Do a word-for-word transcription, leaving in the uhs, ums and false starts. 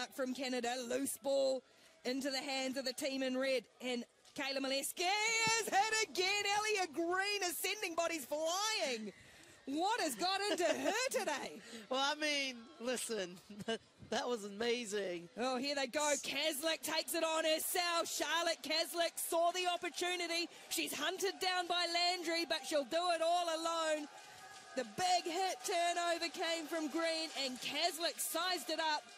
out from Canada. Loose ball into the hands of the team in red. And Kayla Molesky is hit again. Ellia Green ascending bodies flying. What has got into her today? Well, I mean, listen, that was amazing. Oh, here they go. Caslick takes it on herself. Charlotte Caslick saw the opportunity. She's hunted down by Landry, but she'll do it all alone. The big hit turnover came from Green, and Caslick sized it up.